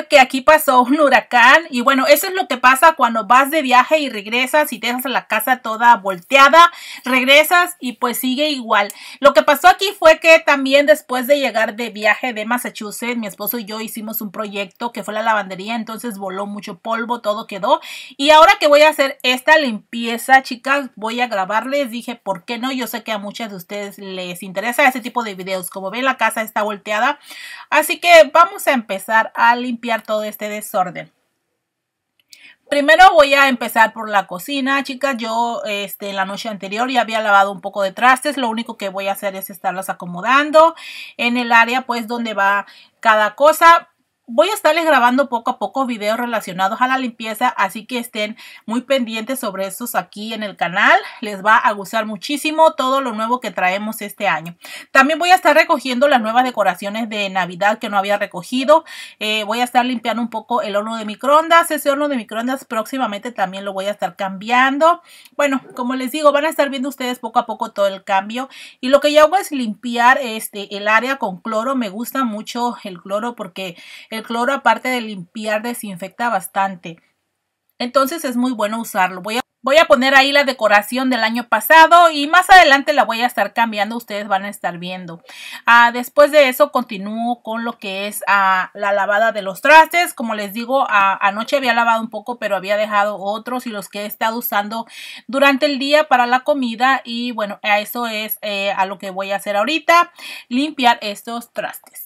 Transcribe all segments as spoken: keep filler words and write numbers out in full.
fue que aquí pasó un huracán y bueno, eso es lo que pasa cuando vas de viaje y regresas y dejas la casa toda volteada, regresas y pues sigue igual. Lo que pasó aquí fue que también después de llegar de viaje de Massachusetts, mi esposo y yo hicimos un proyecto que fue la lavandería, entonces voló mucho polvo, todo quedó. Y ahora que voy a hacer esta limpieza, chicas, voy a grabarles, dije, ¿por qué no? Yo sé que a muchas de ustedes les interesa ese tipo de videos. Como ven, la casa está volteada, así que vamos a empezar a limpiar todo este desorden. Primero voy a empezar por la cocina, chicas. Yo este, la noche anterior ya había lavado un poco de trastes. Lo único que voy a hacer es estarlos acomodando en el área pues donde va cada cosa. Voy a estarles grabando poco a poco videos relacionados a la limpieza, así que estén muy pendientes sobre estos aquí en el canal. Les va a gustar muchísimo todo lo nuevo que traemos este año. También voy a estar recogiendo las nuevas decoraciones de Navidad que no había recogido. Eh, voy a estar limpiando un poco el horno de microondas. Ese horno de microondas próximamente también lo voy a estar cambiando. Bueno, como les digo, van a estar viendo ustedes poco a poco todo el cambio. Y lo que yo hago es limpiar este, el área con cloro. Me gusta mucho el cloro porque el cloro, aparte de limpiar, desinfecta bastante. Entonces es muy bueno usarlo. Voy a, voy a poner ahí la decoración del año pasado y más adelante la voy a estar cambiando. Ustedes van a estar viendo. Ah, después de eso continúo con lo que es ah, la lavada de los trastes. Como les digo, ah, anoche había lavado un poco, pero había dejado otros y los que he estado usando durante el día para la comida. Y bueno, a eso es eh, a lo que voy a hacer ahorita. Limpiar estos trastes.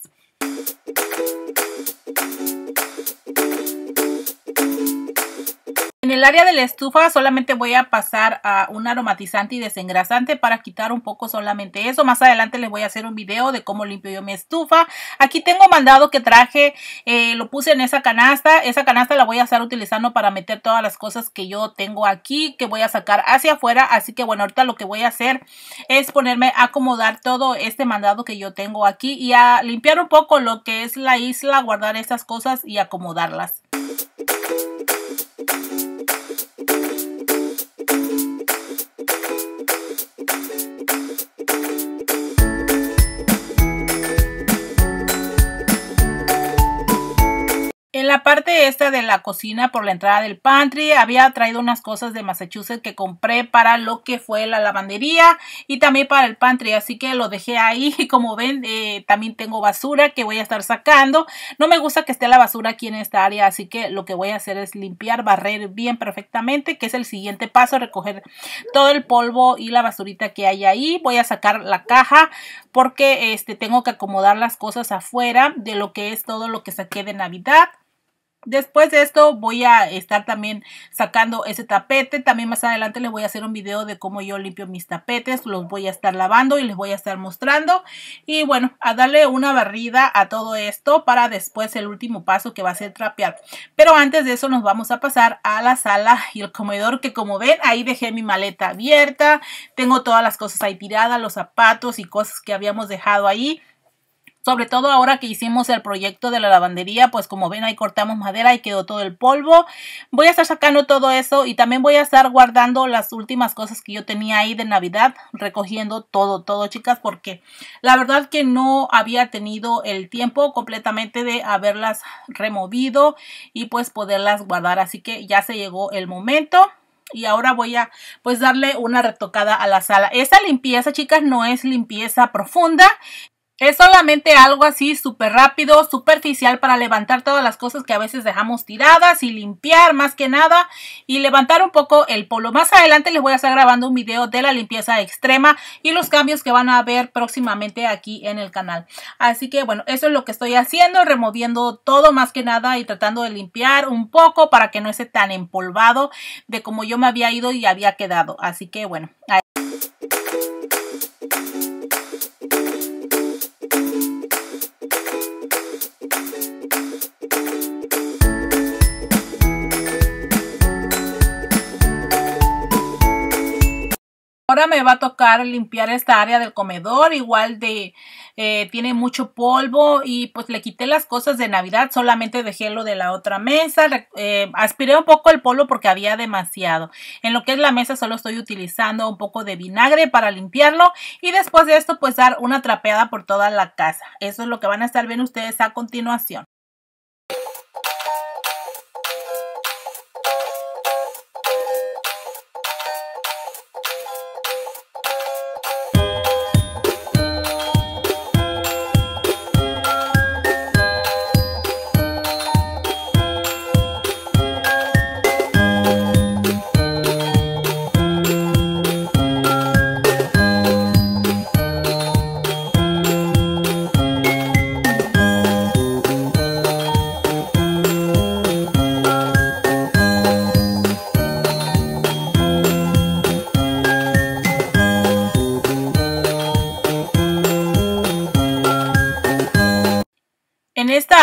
En el área de la estufa solamente voy a pasar a un aromatizante y desengrasante para quitar un poco solamente eso. Más adelante les voy a hacer un video de cómo limpio yo mi estufa. Aquí tengo mandado que traje, eh, lo puse en esa canasta. Esa canasta la voy a estar utilizando para meter todas las cosas que yo tengo aquí, que voy a sacar hacia afuera. Así que bueno, ahorita lo que voy a hacer es ponerme a acomodar todo este mandado que yo tengo aquí y a limpiar un poco lo que es la isla, guardar estas cosas y acomodarlas. En la parte esta de la cocina por la entrada del pantry había traído unas cosas de Massachusetts que compré para lo que fue la lavandería y también para el pantry, así que lo dejé ahí. Como ven, eh, también tengo basura que voy a estar sacando. No me gusta que esté la basura aquí en esta área, así que lo que voy a hacer es limpiar, barrer bien perfectamente, que es el siguiente paso, recoger todo el polvo y la basurita que hay ahí. Voy a sacar la caja porque este, tengo que acomodar las cosas afuera de lo que es todo lo que saqué de Navidad. Después de esto voy a estar también sacando ese tapete. También más adelante les voy a hacer un video de cómo yo limpio mis tapetes. Los voy a estar lavando y les voy a estar mostrando. Y bueno, a darle una barrida a todo esto para después el último paso que va a ser trapear. Pero antes de eso nos vamos a pasar a la sala y el comedor, que como ven ahí dejé mi maleta abierta. Tengo todas las cosas ahí tiradas, los zapatos y cosas que habíamos dejado ahí. Sobre todo ahora que hicimos el proyecto de la lavandería, pues como ven ahí cortamos madera y quedó todo el polvo. Voy a estar sacando todo eso y también voy a estar guardando las últimas cosas que yo tenía ahí de Navidad. Recogiendo todo, todo, chicas, porque la verdad que no había tenido el tiempo completamente de haberlas removido y pues poderlas guardar. Así que ya se llegó el momento. Y ahora voy a pues darle una retocada a la sala. Esta limpieza, chicas, no es limpieza profunda. Es solamente algo así súper rápido, superficial para levantar todas las cosas que a veces dejamos tiradas y limpiar más que nada y levantar un poco el polvo. Más adelante les voy a estar grabando un video de la limpieza extrema y los cambios que van a ver próximamente aquí en el canal. Así que bueno, eso es lo que estoy haciendo, removiendo todo más que nada y tratando de limpiar un poco para que no esté tan empolvado de como yo me había ido y había quedado. Así que bueno, ahí. Ahora me va a tocar limpiar esta área del comedor, igual de eh, tiene mucho polvo y pues le quité las cosas de Navidad, solamente dejé lo de la otra mesa, eh, aspiré un poco el polvo porque había demasiado. En lo que es la mesa solo estoy utilizando un poco de vinagre para limpiarlo y después de esto pues dar una trapeada por toda la casa. Eso es lo que van a estar viendo ustedes a continuación.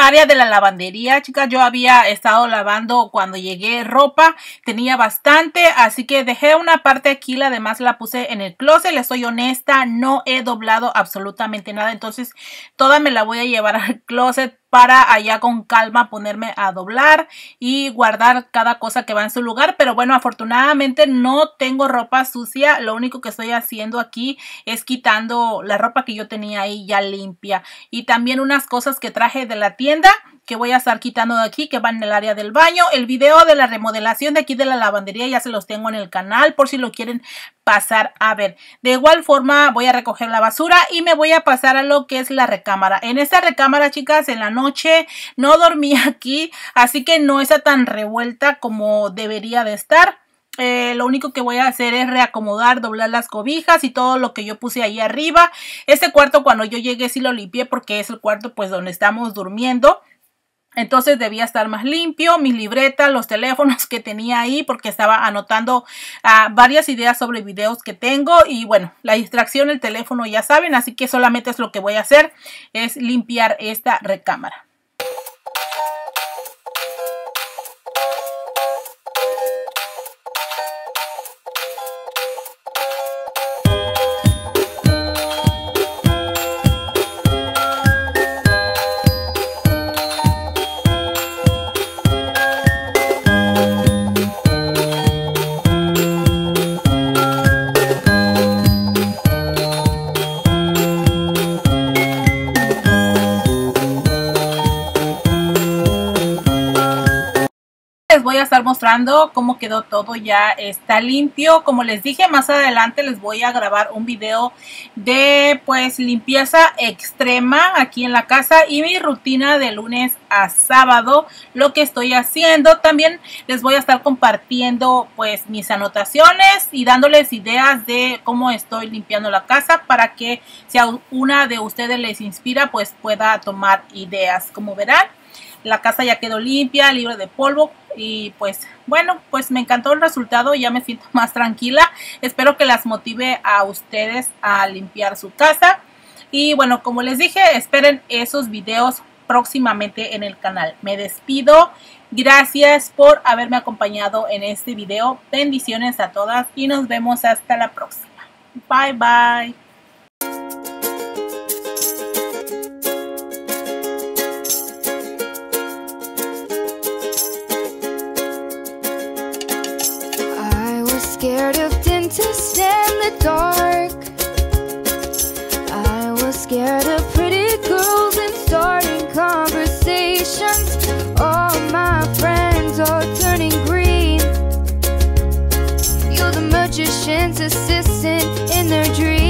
área de la lavandería, chicas. Yo había estado lavando cuando llegué ropa, tenía bastante, así que dejé una parte aquí, la demás la puse en el closet. Les soy honesta, no he doblado absolutamente nada, entonces toda me la voy a llevar al closet para allá con calma ponerme a doblar y guardar cada cosa que va en su lugar. Pero bueno, afortunadamente no tengo ropa sucia. Lo único que estoy haciendo aquí es quitando la ropa que yo tenía ahí ya limpia, y también unas cosas que traje de la tienda que voy a estar quitando de aquí, que van en el área del baño. El video de la remodelación de aquí de la lavandería ya se los tengo en el canal por si lo quieren pasar a ver. De igual forma voy a recoger la basura y me voy a pasar a lo que es la recámara. En esta recámara, chicas, en la noche no dormí aquí, así que no está tan revuelta como debería de estar. Eh, lo único que voy a hacer es reacomodar, doblar las cobijas y todo lo que yo puse ahí arriba. Este cuarto, cuando yo llegué, sí lo limpié porque es el cuarto pues donde estamos durmiendo. Entonces debía estar más limpio. Mis libretas, los teléfonos que tenía ahí, porque estaba anotando uh, varias ideas sobre videos que tengo. Y bueno, la distracción, el teléfono, ya saben. Así que solamente es lo que voy a hacer, es limpiar esta recámara. Voy a estar mostrando cómo quedó todo, ya está limpio. Como les dije, más adelante les voy a grabar un video de pues limpieza extrema aquí en la casa y mi rutina de lunes a sábado, lo que estoy haciendo. También les voy a estar compartiendo pues mis anotaciones y dándoles ideas de cómo estoy limpiando la casa, para que si a una de ustedes les inspira pues pueda tomar ideas. Como verán, la casa ya quedó limpia, libre de polvo. Y pues bueno, pues me encantó el resultado, ya me siento más tranquila. Espero que las motive a ustedes a limpiar su casa. Y bueno, como les dije, esperen esos videos próximamente en el canal. Me despido. Gracias por haberme acompañado en este video. Bendiciones a todas y nos vemos hasta la próxima. Bye bye. Scared of dentists and the dark. I was scared of pretty girls and starting conversations. All my friends are turning green. You're the magician's assistant in their dreams.